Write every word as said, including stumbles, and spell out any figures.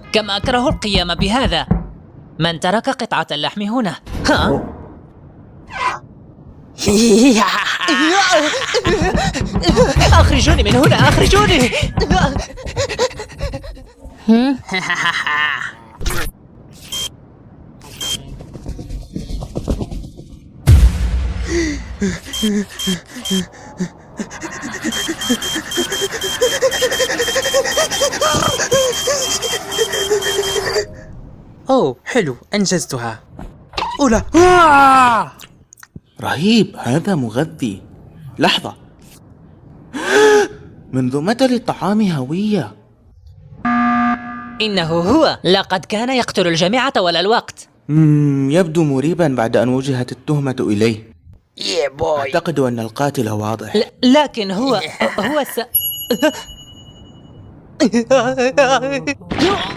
كم أكره القيام بهذا. من ترك قطعة اللحم هنا؟ ها؟ أخرجوني من هنا، أخرجوني! أوه حلو، أنجزتها. أولا آه! رهيب، هذا مغذي. لحظة، منذ متى للطعام هوية؟ إنه هو، لقد كان يقتل الجميع طوال الوقت. مم يبدو مريبا بعد أن وجهت التهمة إليه. يا بوي. أعتقد أن القاتل واضح. ل لكن هو هو س...